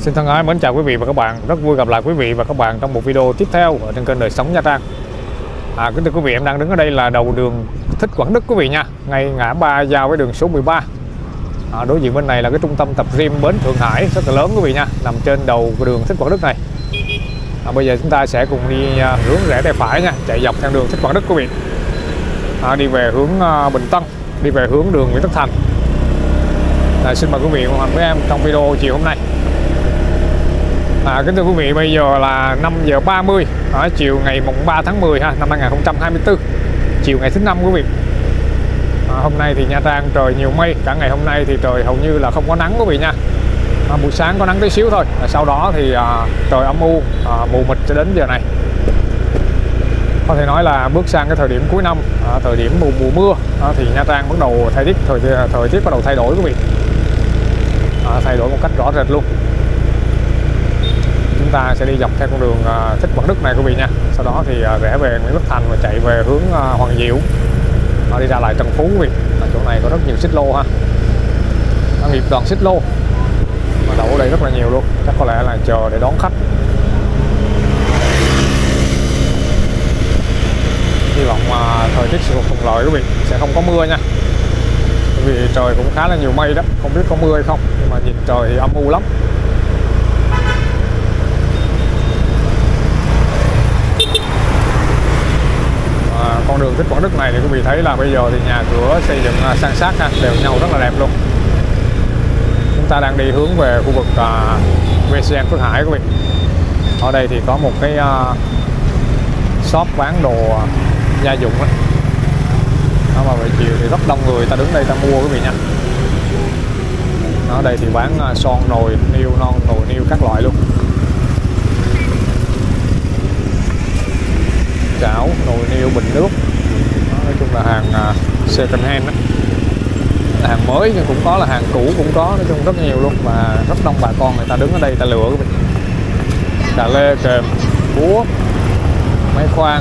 Xin thân ái mến chào quý vị và các bạn. Rất vui gặp lại quý vị và các bạn trong một video tiếp theo ở trên kênh Đời Sống Nha Trang. Kính thưa quý vị, em đang đứng ở đây là đầu đường Thích Quảng Đức quý vị nha, ngay ngã ba giao với đường số 13. Đối diện bên này là cái trung tâm tập gym Bến Thượng Hải rất là lớn quý vị nha, nằm trên đầu đường Thích Quảng Đức này. Bây giờ chúng ta sẽ cùng đi hướng rẽ tay phải nha, chạy dọc theo đường Thích Quảng Đức quý vị. Đi về hướng Bình Tân, đi về hướng đường Nguyễn Tất Thành. Xin mời quý vị cùng với em trong video chiều hôm nay. Kính thưa quý vị, bây giờ là 5 giờ 30 chiều ngày mùng 3 tháng 10 năm 2024, chiều ngày thứ năm quý vị. Hôm nay thì Nha Trang trời nhiều mây, cả ngày hôm nay thì trời hầu như là không có nắng quý vị nha. Buổi sáng có nắng tí xíu thôi, sau đó thì trời âm u, mù mịt cho đến giờ này. Có thể nói là bước sang cái thời điểm cuối năm, thời điểm mùa mưa thì Nha Trang bắt đầu thời tiết bắt đầu thay đổi quý vị. Thay đổi một cách rõ rệt luôn. Chúng ta sẽ đi dọc theo con đường Thích Quảng Đức này quý vị nha. Sau đó thì rẽ về Nguyễn Tất Thành và chạy về hướng Hoàng Diệu, đi ra lại Trần Phú quý vị. Chỗ này có rất nhiều xích lô ha, nghiệp đoàn xích lô mà đậu ở đây rất là nhiều luôn, chắc có lẽ là chờ để đón khách. Hy vọng thời tiết sẽ thuận lợi quý vị, sẽ không có mưa nha, bởi vì trời cũng khá là nhiều mây đó, không biết có mưa hay không, nhưng mà nhìn trời thì âm u lắm. Con đường Thích Quảng Đức này thì quý vị thấy là bây giờ thì nhà cửa xây dựng san sát đều nhau rất là đẹp luôn. Chúng ta đang đi hướng về khu vực VCN Phước Hải quý vị. Ở đây thì có một cái shop bán đồ gia dụng đó. Mà về chiều thì rất đông người ta đứng đây ta mua quý vị nha. Ở đây thì bán son, nồi niêu, nồi niêu các loại luôn. Chảo, nồi niêu, bình nước. Nói chung là hàng second hand đó. Là hàng mới nhưng cũng có, là hàng cũ cũng có, nói chung rất nhiều luôn. Và rất đông bà con người ta đứng ở đây ta lựa quý vị. Cà lê, kềm, búa, máy khoan,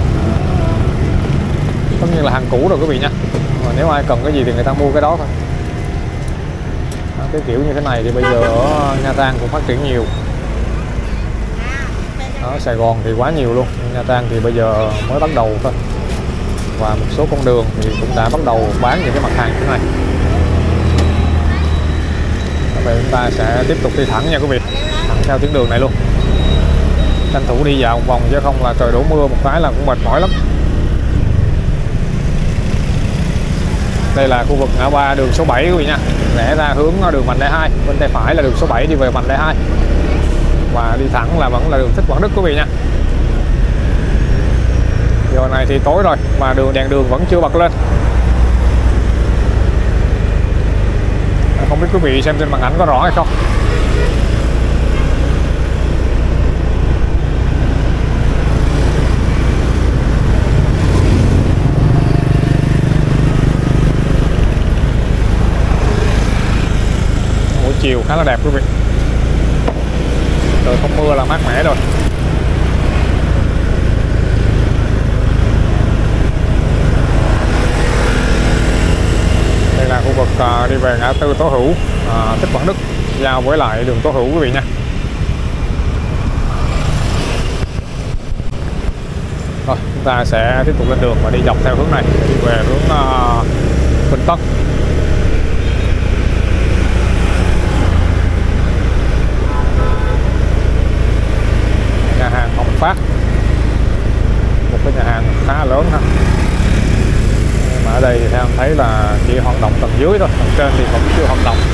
tất nhiên là hàng cũ rồi quý vị nha. Mà nếu ai cần cái gì thì người ta mua cái đó thôi. Cái kiểu như thế này thì bây giờ ở Nha Trang cũng phát triển nhiều. Ở Sài Gòn thì quá nhiều luôn, Nha Trang thì bây giờ mới bắt đầu thôi. Và một số con đường thì cũng đã bắt đầu bán những cái mặt hàng như thế này. Vậy chúng ta sẽ tiếp tục đi thẳng nha quý vị, thẳng theo tuyến đường này luôn. Tranh thủ đi dạo một vòng chứ không là trời đổ mưa một cái là cũng mệt mỏi lắm. Đây là khu vực ngã ba đường số 7 quý vị nha, rẽ ra hướng đường vành đai 2, bên tay phải là đường số 7 đi về vành đai 2. Và đi thẳng là vẫn là đường Thích Quảng Đức quý vị nha. Giờ này thì tối rồi mà đèn đường vẫn chưa bật lên. Không biết quý vị xem trên màn ảnh có rõ hay không. Buổi chiều khá là đẹp quý vị. Trời không mưa là mát mẻ rồi. Đây là khu vực đi về ngã tư Tố Hữu, Thích Quảng Đức giao với lại đường Tố Hữu quý vị nha. Rồi chúng ta sẽ tiếp tục lên đường và đi dọc theo hướng này, đi về hướng Bình Tân. Nhà hàng Hồng Phát, một cái nhà hàng khá lớn ha. Nhưng mà ở đây thì theo em thấy là chỉ hoạt động tầng dưới thôi, tầng trên thì vẫn chưa hoạt động.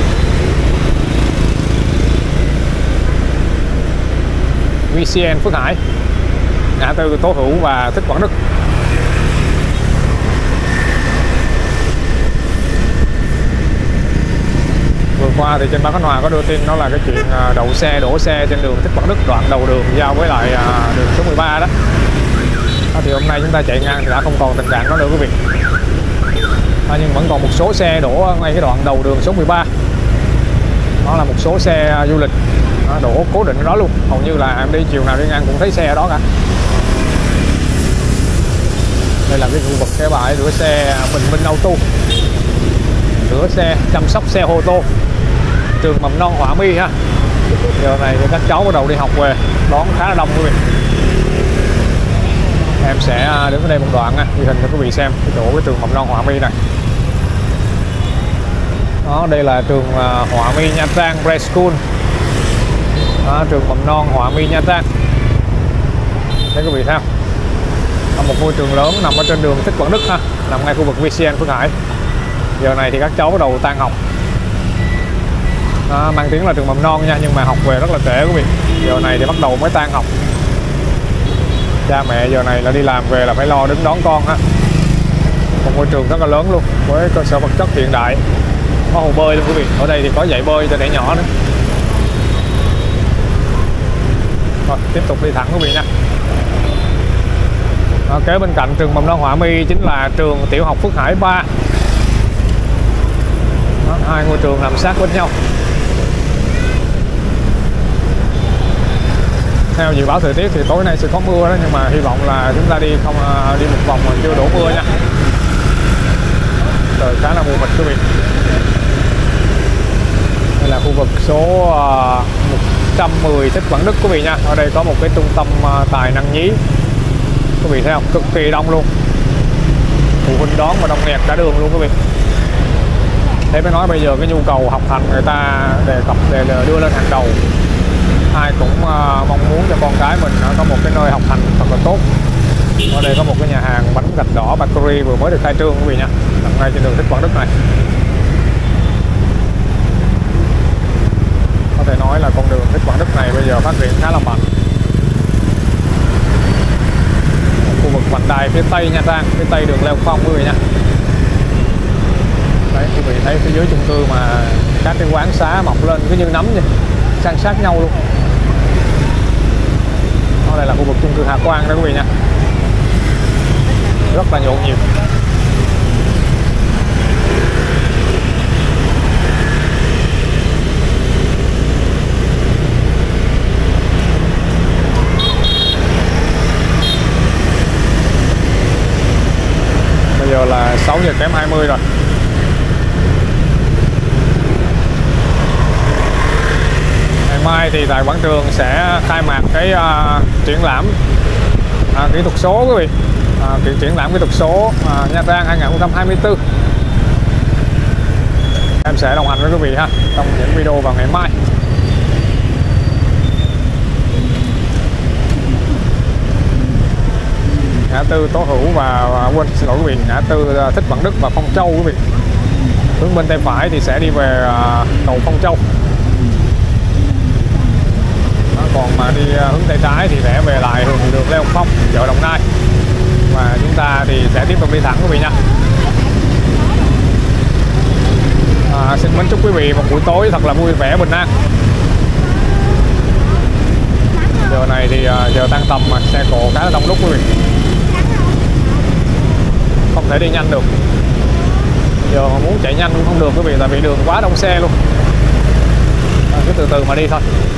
VCN Phước Hải, ngã tư Tố Hữu và Thích Quảng Đức. Vừa qua thì trên báo Khánh Hòa có đưa tin đó là cái chuyện đậu xe, đổ xe trên đường Thích Quảng Đức, đoạn đầu đường giao với lại đường số 13 đó. Thì hôm nay chúng ta chạy ngang thì đã không còn tình trạng đó nữa quý vị. Nhưng vẫn còn một số xe đổ ngay cái đoạn đầu đường số 13. Đó là một số xe du lịch đổ cố định ở đó luôn. Hầu như là em đi chiều nào đi ngang cũng thấy xe ở đó cả. Đây là cái khu vực cái bãi rửa xe Bình Minh Auto, rửa xe, chăm sóc xe ô tô, trường mầm non Hỏa My ha. Giờ này thì các cháu bắt đầu đi học về, đón khá là đông quý vị. Em sẽ đứng ở đây một đoạn ghi hình cho quý vị xem cái chỗ cái trường mầm non Họa Mi này. Đó, đây là trường Họa Mi Nha Trang Preschool. Đó, trường mầm non Họa Mi Nha Trang. Đấy quý vị thấy không? Một ngôi trường lớn nằm ở trên đường Thích Quảng Đức ha, nằm ngay khu vực VCN Phước Hải. Giờ này thì các cháu bắt đầu tan học. Đó, mang tiếng là trường mầm non nha, nhưng mà học về rất là trễ quý vị. Giờ này thì bắt đầu mới tan học. Cha mẹ giờ này là đi làm về là phải lo đứng đón con ha. Một ngôi trường rất là lớn luôn, với cơ sở vật chất hiện đại, có hồ bơi luôn quý vị. Ở đây thì có dạy bơi cho trẻ nhỏ nữa. Rồi, tiếp tục đi thẳng quý vị nha. Kế bên cạnh trường mầm non Họa Mi chính là trường tiểu học Phước Hải 3. Đó, hai ngôi trường nằm sát bên nhau. Theo dự báo thời tiết thì tối nay sẽ có mưa đó, nhưng mà hy vọng là chúng ta đi không đi một vòng mà chưa đổ mưa nha. Trời khá là mù mịt quý vị. Đây là khu vực số 110 Thích Quảng Đức quý vị nha. Ở đây có một cái trung tâm tài năng nhí. Quý vị thấy không? Cực kỳ đông luôn. Phụ huynh đón mà đông nghẹt cả đường luôn quý vị. Thế mới nói bây giờ cái nhu cầu học hành người ta đề cập để đưa lên hàng đầu. Ai cũng mong muốn cho con cái mình có một cái nơi học hành thật là tốt. Ở đây có một cái nhà hàng bánh gạch đỏ bakery vừa mới được khai trương quý vị nha, nằm ngay trên đường Thích Quảng Đức này. Có thể nói là con đường Thích Quảng Đức này bây giờ phát triển khá là mạnh. Khu vực vành đai phía tây Nha Trang, phía tây đường Lê Phong quý vị nha. Đấy, quý vị thấy phía dưới chung cư mà các cái quán xá mọc lên cứ như nấm vậy, san sát nhau luôn. Đó, đây là khu vực chung cư Hà Quang đó quý vị nha, rất là nhộn nhịp. Bây giờ là 6 giờ kém 20 rồi. Ngày mai thì tại quảng trường sẽ khai mạc cái triển lãm kỹ thuật số quý vị. Triển lãm kỹ thuật số Nha Trang 2024. Em sẽ đồng hành với quý vị ha trong những video vào ngày mai. Ngã tư Tố Hữu và quên xin lỗi quý vị, ngã tư Thích Quảng Đức và Phong Châu quý vị. Hướng bên tay phải thì sẽ đi về cầu Phong Châu. Còn mà đi hướng tay trái thì sẽ về lại đường Lê Hồng Phong, chợ Đồng Nai. Và chúng ta thì sẽ tiếp tục đi thẳng quý vị nha. Xin mến chúc quý vị một buổi tối thật là vui vẻ bình an. Giờ này thì giờ tan tầm mà xe cộ khá là đông đúc quý vị, không thể đi nhanh được. Giờ mà muốn chạy nhanh cũng không được quý vị, tại vì đường quá đông xe luôn. Cứ từ từ mà đi thôi.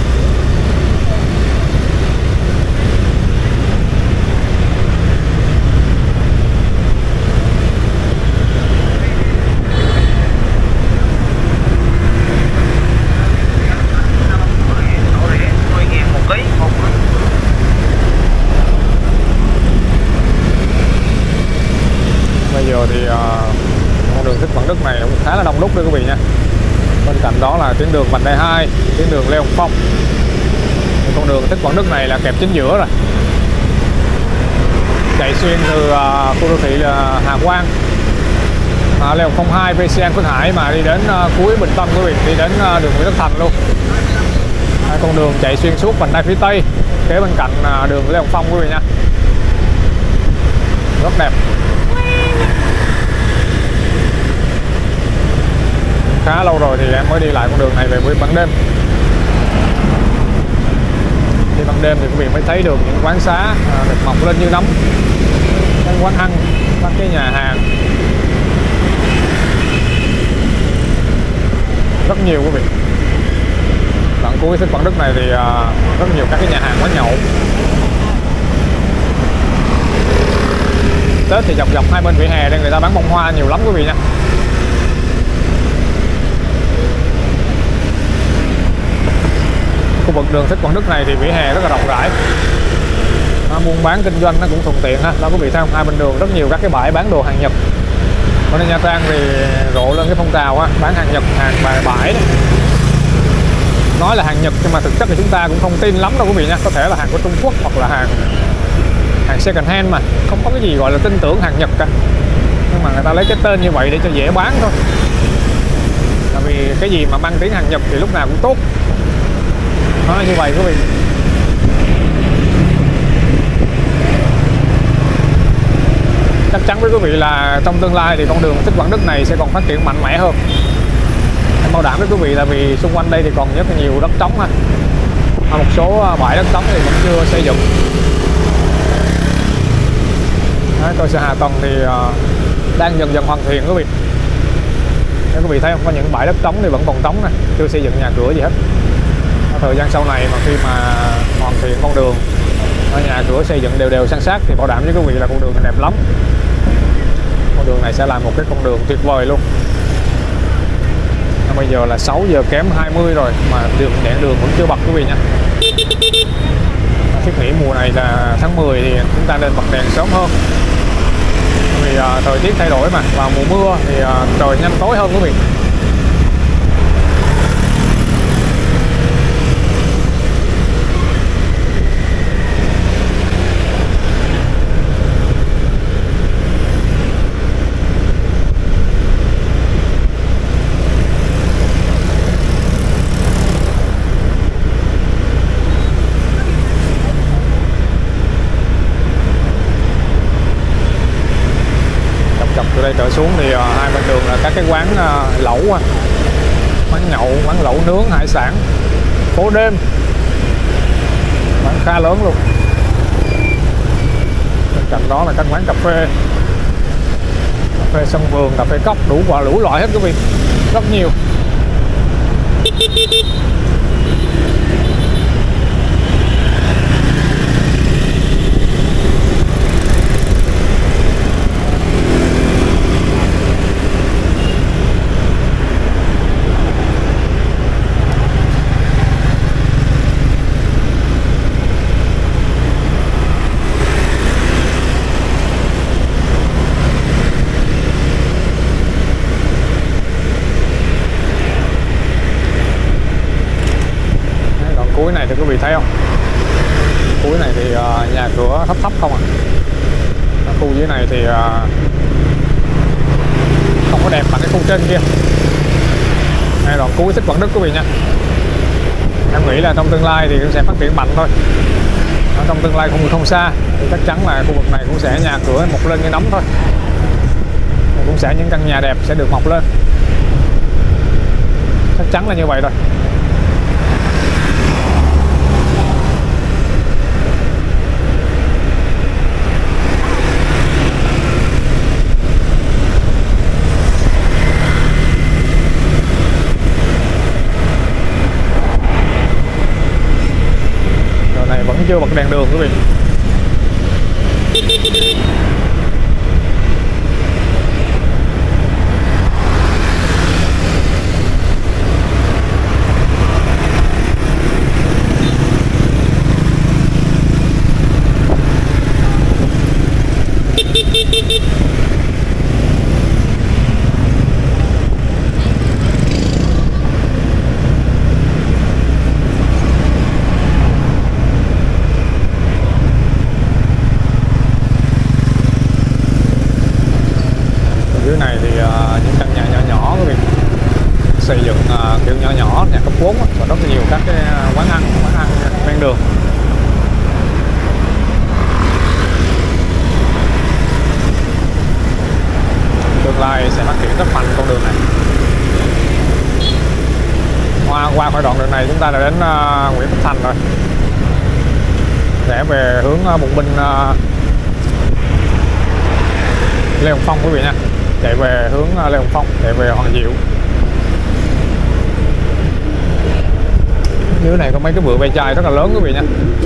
Bây giờ thì con đường Thích Quảng Đức này cũng khá là đông đúc đấy quý vị nha. Bên cạnh đó là tuyến đường vành đai 2, tuyến đường Lê Hồng Phong. Con đường Thích Quảng Đức này là kẹp chính giữa rồi, chạy xuyên từ khu đô thị Hà Quang, Lê Hồng Phong 2, VCN Phước Hải mà đi đến cuối Bình Tân quý vị, đi đến đường Nguyễn Tất Thành luôn. Con đường chạy xuyên suốt vành đai phía tây, kế bên cạnh đường Lê Hồng Phong quý vị nha, rất đẹp. Khá lâu rồi thì em mới đi lại con đường này về buổi ban đêm. Đi ban đêm thì quý vị mới thấy được những quán xá được mọc lên như nấm, các quán ăn, các cái nhà hàng rất nhiều quý vị. Đoạn cuối Thích Quảng Đức này thì rất nhiều các cái nhà hàng quán nhậu. Tết thì dọc dọc hai bên vỉa hè đây người ta bán bông hoa nhiều lắm quý vị nha. Khu vực đường Thích Quảng Đức này thì vỉa hè rất là rộng rãi, buôn bán kinh doanh nó cũng thuận tiện ha. Đó quý vị thấy không, hai bên đường rất nhiều các cái bãi bán đồ hàng Nhật. Ở đây Nha Trang thì rộ lên cái phong trào á, bán hàng Nhật, hàng bãi đấy. Nói là hàng Nhật nhưng mà thực chất thì chúng ta cũng không tin lắm đâu quý vị nha. Có thể là hàng của Trung Quốc hoặc là hàng second hand, mà không có cái gì gọi là tin tưởng hàng Nhật cả. Nhưng mà người ta lấy cái tên như vậy để cho dễ bán thôi. Tại vì cái gì mà mang tiếng hàng Nhật thì lúc nào cũng tốt. Nó như vậy quý vị. Chắc chắn với quý vị là trong tương lai thì con đường Thích Quảng Đức này sẽ còn phát triển mạnh mẽ hơn. Em bảo đảm với quý vị là vì xung quanh đây thì còn rất là nhiều đất trống ha. Một số bãi đất trống thì vẫn chưa xây dựng. Đấy, cơ sở hạ tầng thì đang dần dần hoàn thiện quý vị. Nếu quý vị thấy không, có những bãi đất trống thì vẫn còn trống này, chưa xây dựng nhà cửa gì hết. Thời gian sau này mà khi mà hoàn thiện con đường, nhà cửa xây dựng đều san sát thì bảo đảm với quý vị là con đường này đẹp lắm. Con đường này sẽ là một cái con đường tuyệt vời luôn. Bây giờ là 6 giờ kém 20 rồi mà đèn đường vẫn chưa bật quý vị nha. Thiết nghĩ mùa này là tháng 10 thì chúng ta nên bật đèn sớm hơn. Vì thời tiết thay đổi mà, vào mùa mưa thì trời nhanh tối hơn quý vị. Từ đây trở xuống thì hai bên đường là các cái quán lẩu, quán nhậu, quán lẩu nướng hải sản, phố đêm, quán khá lớn luôn. Bên cạnh đó là các quán cà phê sân vườn, cà phê cốc, đủ loại hết quý vị, rất nhiều. Cuối này thì quý vị thấy không? Cuối này thì nhà cửa thấp không à. Khu dưới này thì không có đẹp bằng cái khu trên kia. Đây đoạn cuối Thích Quảng Đức quý vị nha. Em nghĩ là trong tương lai thì cũng sẽ phát triển mạnh thôi. Trong tương lai không xa thì chắc chắn là khu vực này cũng sẽ nhà cửa mọc lên như nấm thôi. Cũng sẽ những căn nhà đẹp sẽ được mọc lên. Chắc chắn là như vậy rồi. Chưa bật đèn đường quý vị. Dưới này thì những căn nhà nhỏ quý vị, xây dựng kiểu nhỏ, nhà cấp 4 và rất là nhiều các cái quán ăn ven đường. Tương lai sẽ phát triển rất mạnh con đường này. Qua khỏi đoạn đường này chúng ta đã đến Nguyễn Tất Thành rồi. Rẽ về hướng Bùng Binh, Lê Hồng Phong quý vị nha. Chạy về hướng Lê Hồng Phong, chạy về Hoàng Diệu. Dưới này có mấy cái vựa ve chai rất là lớn quý vị nha.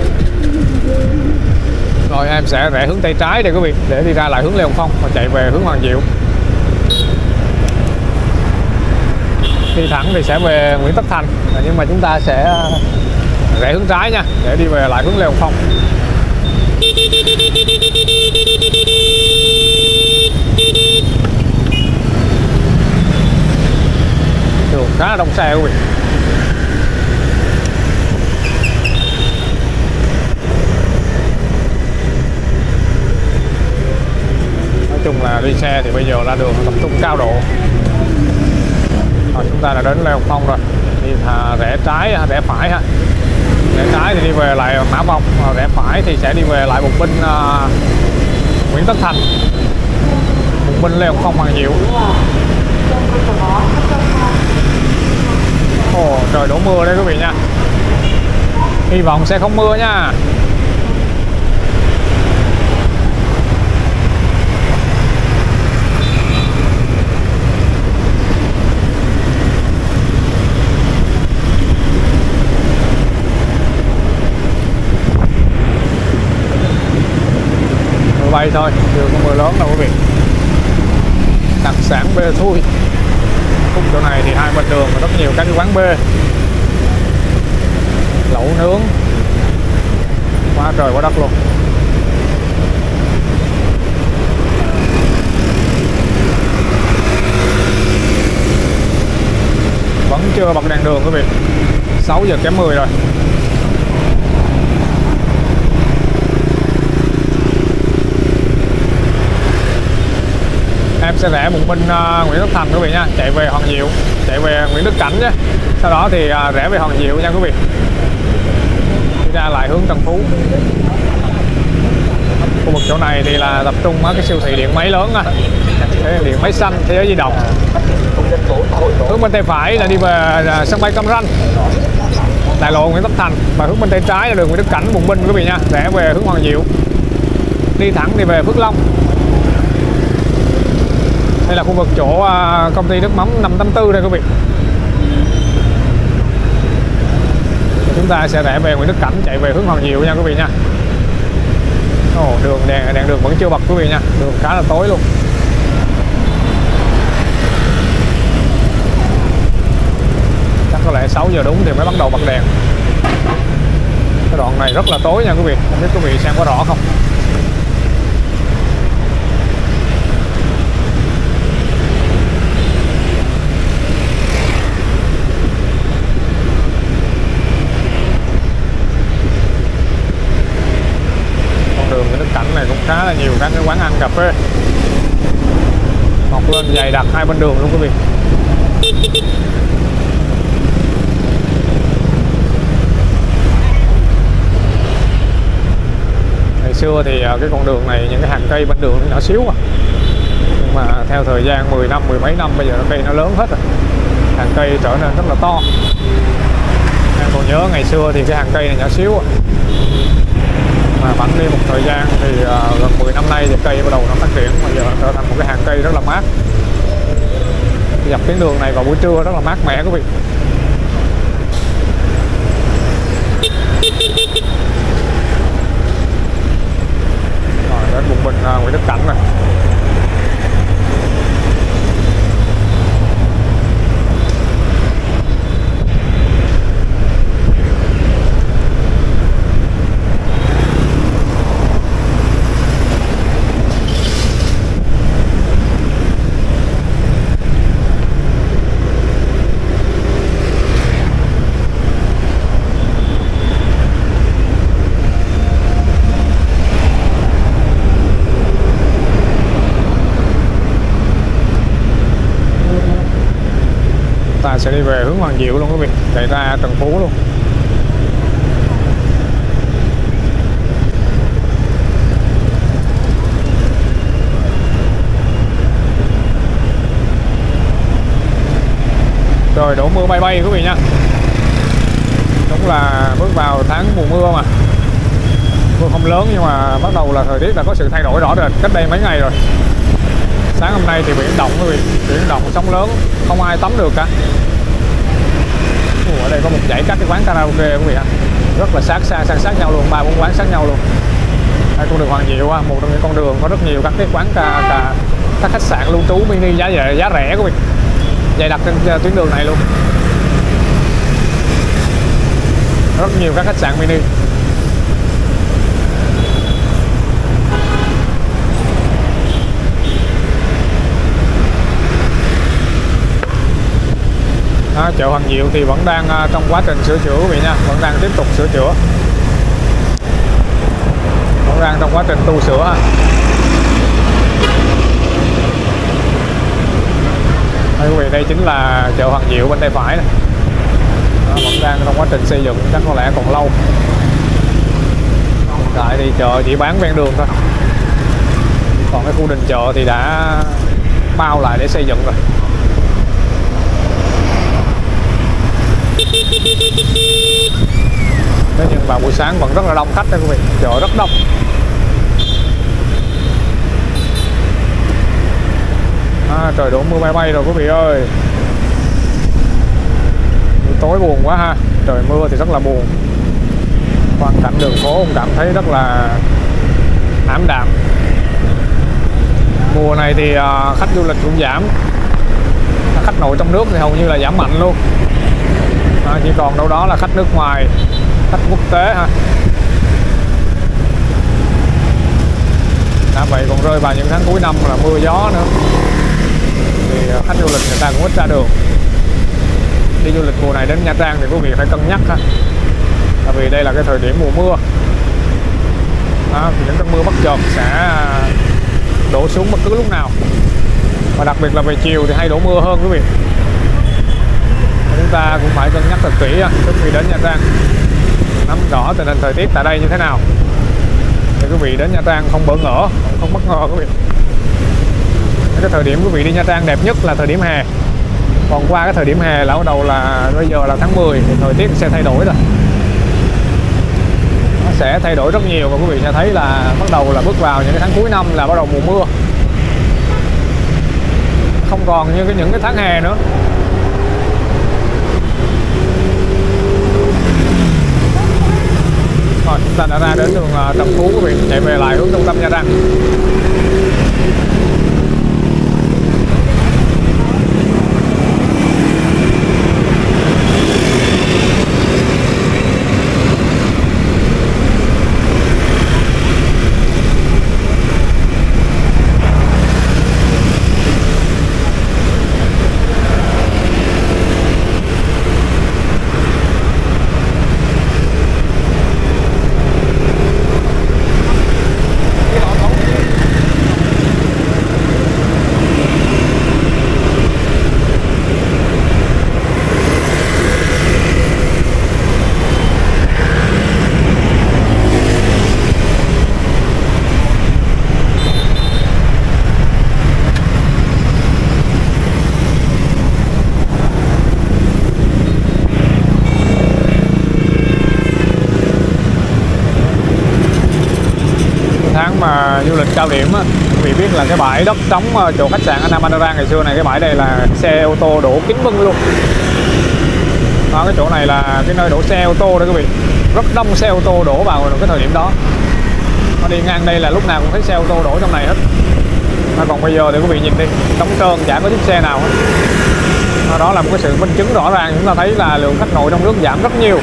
Rồi em sẽ rẽ hướng tay trái đây quý vị, để đi ra lại hướng Lê Hồng Phong và chạy về hướng Hoàng Diệu. Đi thẳng thì sẽ về Nguyễn Tất Thành, nhưng mà chúng ta sẽ rẽ hướng trái nha, để đi về lại hướng Lê Hồng Phong. Đường khá là đông xe quý vị. Nói chung là đi xe thì bây giờ ra đường tập trung cao độ. Rồi, chúng ta đã đến Lê Hồng Phong rồi. Đi rẽ trái, rẽ phải ha. Rẽ trái thì đi về lại Mã Vong, rẽ phải thì sẽ đi về lại Bùng Binh, Nguyễn Tất Thành, Bùng Binh, Lê Hồng Phong, Hoàng Diệu. Ồ, trời đổ mưa đây quý vị nha. Hy vọng sẽ không mưa nha. Mưa bay thôi, chưa có mưa lớn đâu quý vị. Đặc sản bê thui. Khúc chỗ này thì hai bên đường có rất nhiều các cái quán bê, lẩu nướng quá trời quá đất luôn. Vẫn chưa bật đèn đường quý vị. 6 giờ kém 10 rồi. Em sẽ rẽ Bùng Binh, Nguyễn Tất Thành quý vị nha, chạy về Hoàng Diệu, chạy về Nguyễn Đức Cảnh nhé. Sau đó thì rẽ về Hoàng Diệu nha quý vị. Đi ra lại hướng Tân Phú. Khu vực chỗ này thì là tập trung cái siêu thị điện máy lớn, điện máy xanh, Thế Giới Di Động. Hướng bên tay phải là đi về sân bay Cam Ranh, đại lộ Nguyễn Tất Thành, và hướng bên tay trái là đường Nguyễn Đức Cảnh, Bùng Binh quý vị nha, rẽ về hướng Hoàng Diệu, đi thẳng đi về Phước Long. Đây là khu vực chỗ công ty nước mắm 584 đây quý vị. Chúng ta sẽ rẽ về Nguyễn Đức Cảnh, chạy về hướng Hoàng Diệu nha quý vị nha. Ồ, đường đèn đường vẫn chưa bật quý vị nha, đường khá là tối luôn. Chắc có lẽ 6 giờ đúng thì mới bắt đầu bật đèn. Cái đoạn này rất là tối nha quý vị, không biết quý vị xem có rõ không. Này cũng khá là nhiều các cái quán ăn cà phê mọc lên dày đặc hai bên đường luôn quý vị. Ngày xưa thì cái con đường này những cái hàng cây bên đường nó nhỏ xíu nhưng mà theo thời gian 10 năm, mười mấy năm bây giờ cây nó lớn hết rồi, hàng cây trở nên rất là to. Em còn nhớ ngày xưa thì cái hàng cây này nhỏ xíu mà bắn đi một thời gian thì gần 10 năm nay thì cây bắt đầu nó phát triển, bây giờ trở thành một cái hàng cây rất là mát. Dọc tuyến đường này vào buổi trưa rất là mát mẻ quý vị. Rồi đến Bùng Binh, Nguyễn Đức Cảnh rồi. Sẽ đi về hướng Hoàng Diệu luôn quý vị, chạy ra Tân Phú luôn. Rồi đổ mưa bay bay quý vị nha. Đúng là bước vào tháng mùa mưa mà. Mưa không lớn nhưng mà bắt đầu là thời tiết đã có sự thay đổi rõ rệt cách đây mấy ngày rồi. Sáng hôm nay thì biển động quý vị, biển động sóng lớn, không ai tắm được cả. Ở đây có một dãy các cái quán karaoke quý vị ạ, rất là san sát nhau luôn, 3-4 quán sát nhau luôn. Đây con đường Hoàng Diệu, một trong những con đường có rất nhiều các cái quán các khách sạn lưu trú mini giá rẻ quý vị, dày đặc trên tuyến đường này luôn. rất nhiều các khách sạn mini. Chợ Hoàng Diệu thì vẫn đang trong quá trình sửa chữa quý vị nha, vẫn đang tiếp tục sửa chữa, vẫn đang trong quá trình tu sửa ha. Đây quý vị, đây chính là chợ Hoàng Diệu bên tay phải này. Vẫn đang trong quá trình xây dựng, chắc có lẽ còn lâu. Hiện tại thì chợ chỉ bán ven đường thôi, còn cái khu đình chợ thì đã bao lại để xây dựng rồi. Thế nhưng vào buổi sáng vẫn rất là đông khách đấy quý vị, chợ rất đông. Trời đổ mưa bay bay rồi quý vị ơi. Buổi tối buồn quá ha, trời mưa thì rất là buồn. Quang cảnh đường phố cũng cảm thấy rất là ảm đạm. Mùa này thì khách du lịch cũng giảm, khách nội trong nước thì hầu như là giảm mạnh luôn. Chỉ còn đâu đó là khách nước ngoài, khách quốc tế ha. Vậy còn rơi vào những tháng cuối năm là mưa gió nữa thì khách du lịch người ta cũng ít ra đường. Đi du lịch mùa này đến Nha Trang thì quý vị phải cân nhắc ha, tại vì đây là cái thời điểm mùa mưa. Những cơn mưa bất chợt sẽ đổ xuống bất cứ lúc nào, và đặc biệt là về chiều thì hay đổ mưa hơn quý vị. Chúng ta cũng phải cân nhắc thật kỹ trước khi đến Nha Trang, nắm rõ tình hình thời tiết tại đây như thế nào để quý vị đến Nha Trang không bỡ ngỡ, không bất ngờ quý vị. Cái thời điểm quý vị đi Nha Trang đẹp nhất là thời điểm hè, còn qua cái thời điểm hè là bắt đầu là bây giờ là tháng 10 thì thời tiết sẽ thay đổi rồi, nó sẽ thay đổi rất nhiều, và quý vị sẽ thấy là bắt đầu là bước vào những cái tháng cuối năm là bắt đầu mùa mưa, không còn như những cái tháng hè nữa. Rồi, chúng ta đã ra đến đường Trần Phú quý vị, chạy về lại hướng trung tâm Nha Trang. Mà du lịch cao điểm á, quý vị biết là cái bãi đất trống chỗ khách sạn Anam Panara ngày xưa này, cái bãi đây là xe ô tô đổ kín bưng luôn. Cái chỗ này là cái nơi đổ xe ô tô đó quý vị, rất đông xe ô tô đổ vào cái thời điểm đó. Nó đi ngang đây là lúc nào cũng thấy xe ô tô đổ trong này hết. Còn bây giờ thì quý vị nhìn đi, trống trơn, chả có chiếc xe nào hết. Đó là một cái sự minh chứng rõ ràng, chúng ta thấy là lượng khách nội trong nước giảm rất nhiều.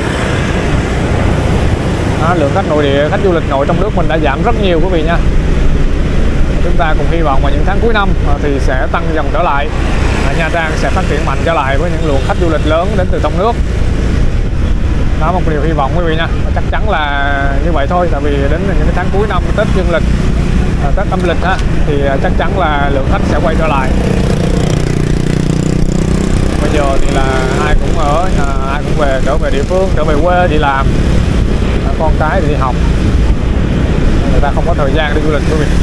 Lượng khách nội địa, khách du lịch nội trong nước mình đã giảm rất nhiều quý vị nha. Chúng ta cùng hy vọng vào những tháng cuối năm thì sẽ tăng dần trở lại, Nha Trang sẽ phát triển mạnh trở lại với những lượng khách du lịch lớn đến từ trong nước. Đó, một điều hy vọng quý vị nha. Chắc chắn là như vậy thôi, tại vì đến những cái tháng cuối năm, Tết dương lịch, Tết âm lịch thì chắc chắn là lượng khách sẽ quay trở lại. Bây giờ thì là ai cũng về, trở về địa phương, trở về quê đi làm, con cái thì đi học, người ta không có thời gian đi du lịch quý vị.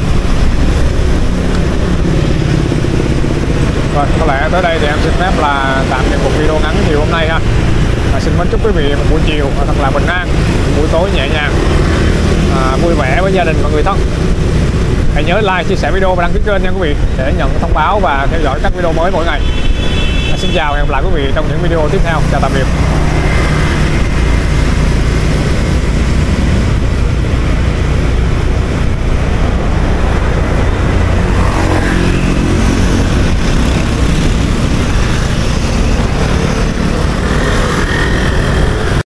Rồi, có lẽ tới đây thì em xin phép là tạm dừng một video ngắn chiều hôm nay ha. Xin mến chúc quý vị một buổi chiều thật là bình an, một buổi tối nhẹ nhàng, vui vẻ với gia đình và người thân. Hãy nhớ like, chia sẻ video và đăng ký kênh nha quý vị để nhận thông báo và theo dõi các video mới mỗi ngày. Xin chào và hẹn gặp lại quý vị trong những video tiếp theo. Chào tạm biệt.